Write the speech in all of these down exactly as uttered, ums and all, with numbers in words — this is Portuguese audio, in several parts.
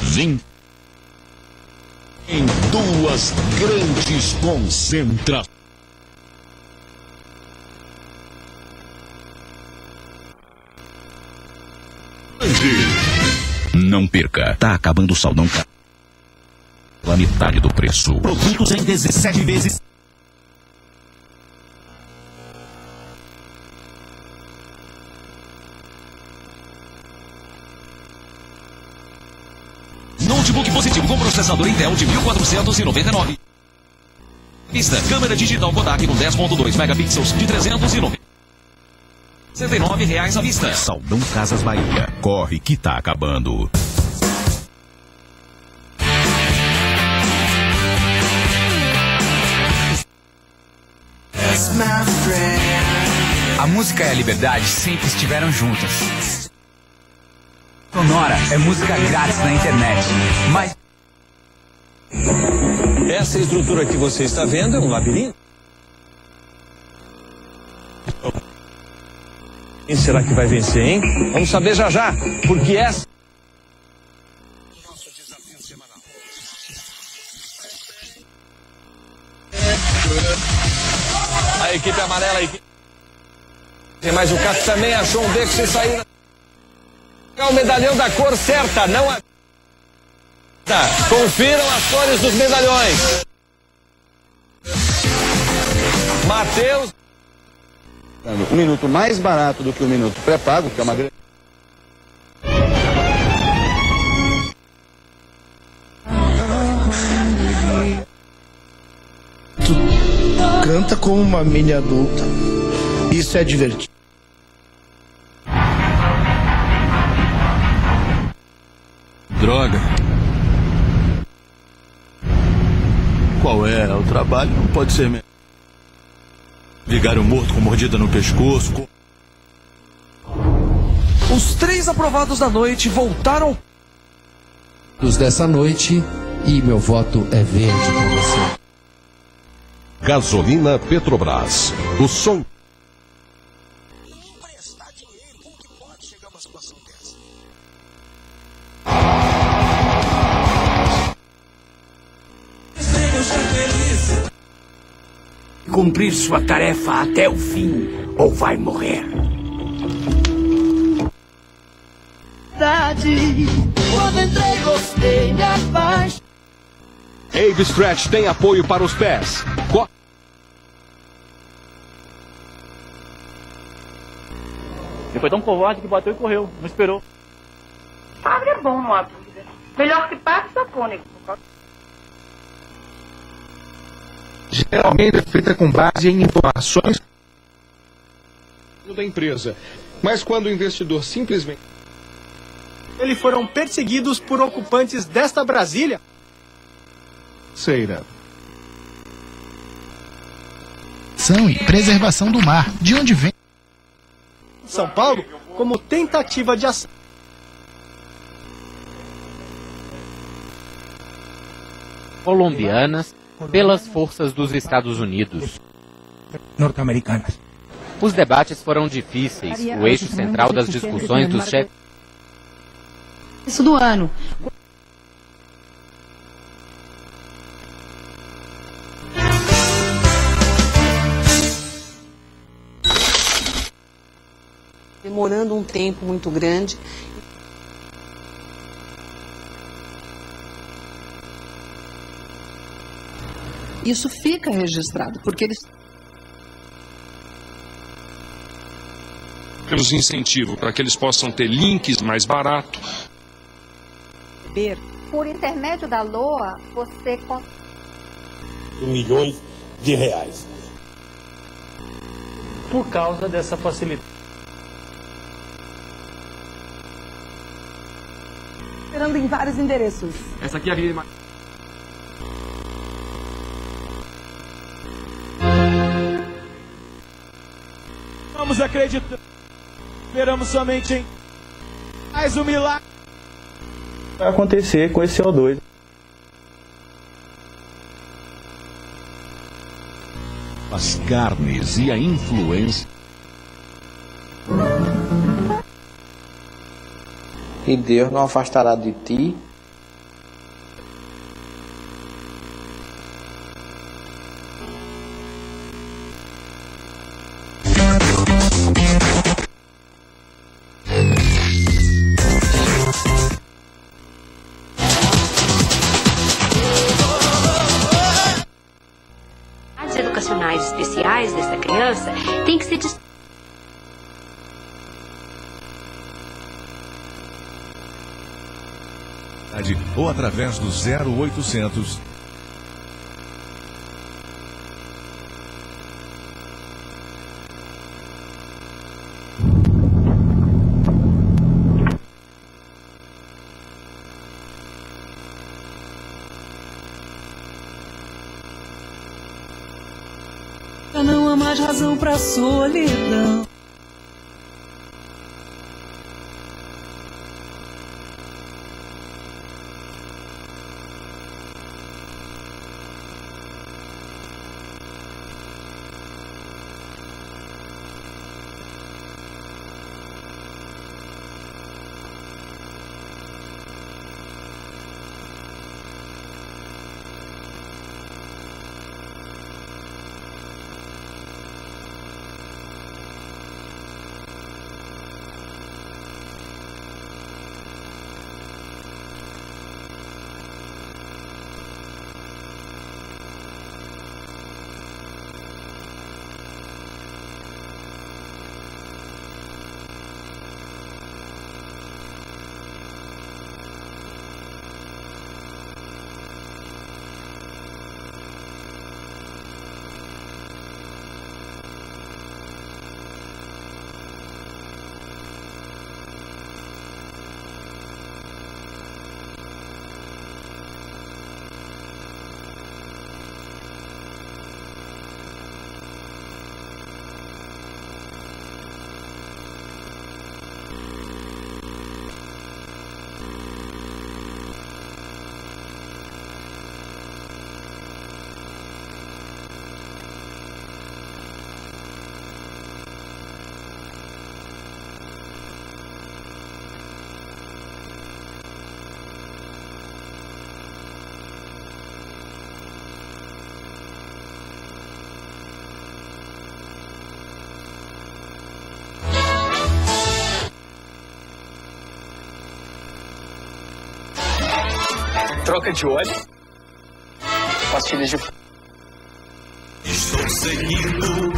Vim em duas grandes concentrações. Não perca, tá acabando o saldão pela metade do preço. Produtos em dezessete vezes. Notebook positivo com processador Intel de mil quatrocentos e noventa e nove. Vista, câmera digital Kodak com dez ponto dois megapixels de trezentos e noventa e nove reais à vista. Saldão Casas Bahia. Corre que tá acabando. A música e a liberdade sempre estiveram juntas. Sonora é música grátis na internet, mas... Essa estrutura que você está vendo é um labirinto? Quem será que vai vencer, hein? Vamos saber já já, porque essa... Nosso desafio semanal. A equipe amarela, a equipe... Mas o Cato também achou um beco sem saída. É o medalhão da cor certa, não a... Tá. Confiram as cores dos medalhões. Matheus. Um minuto mais barato do que o minuto pré-pago, que é uma grande... Tu canta como uma mini adulta. Isso é divertido. Droga. Qual é? O trabalho não pode ser mesmo. Vigário morto com mordida no pescoço. Com... Os três aprovados da noite voltaram. Os dessa noite e meu voto é verde para você. Gasolina Petrobras. O som. Emprestar dinheiro, como que pode chegar a uma situação dessa? Cumprir sua tarefa até o fim ou vai morrer. Quando entrei, gostei, me apaixonei. Abe Stretch tem apoio para os pés. Co Ele foi tão covarde que bateu e correu, não esperou. Padre é bom, não há dúvida. Melhor que padre sacônico. Geralmente é feita com base em informações da empresa. Mas quando o investidor simplesmente... Eles foram perseguidos por ocupantes desta Brasília. Seira. São e preservação do mar. De onde vem? São Paulo, como tentativa de ação. Colombianas pelas forças dos Estados Unidos. Norte-americanas. Os debates foram difíceis, o eixo central das discussões dos chefes. Isso do ano. Demorando um tempo muito grande. Isso fica registrado, porque eles... Temos incentivo para que eles possam ter links mais baratos. Por intermédio da L O A, você... Milhões de reais. Por causa dessa facilidade. Esperando em vários endereços. Essa aqui é a vida. Vamos acreditar. Esperamos somente em mais um milagre. Vai acontecer com esse C O dois. As carnes e a influência. E Deus não afastará de ti mais especiais dessa criança têm que ser dis- ou através do zero oitocentos. Não há mais razão pra solidão. Troca de óleo. Pastilhas de... Estou seguindo.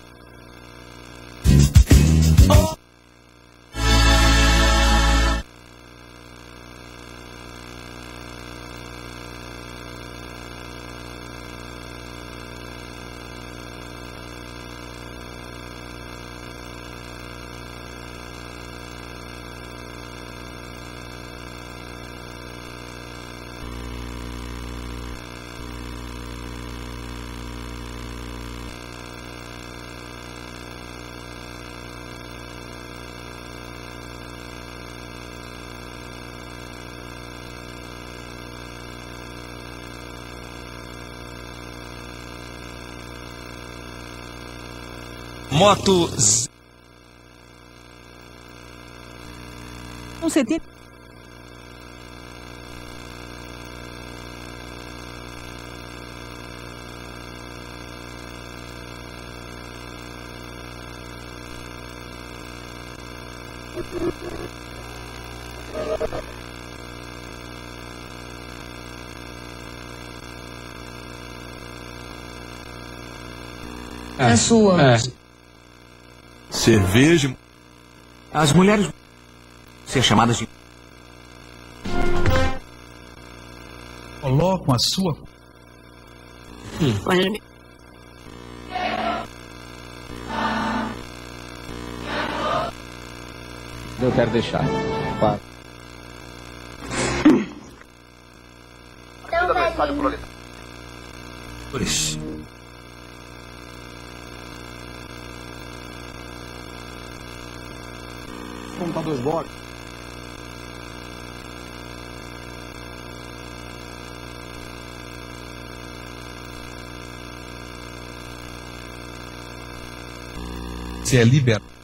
Moto Z... Um C T. É sua. É. Cerveja. As mulheres ser chamadas de... Colocam a sua... Hum. Eu quero deixar. Pá. Pois. Contar dois blocos. Se é liberado.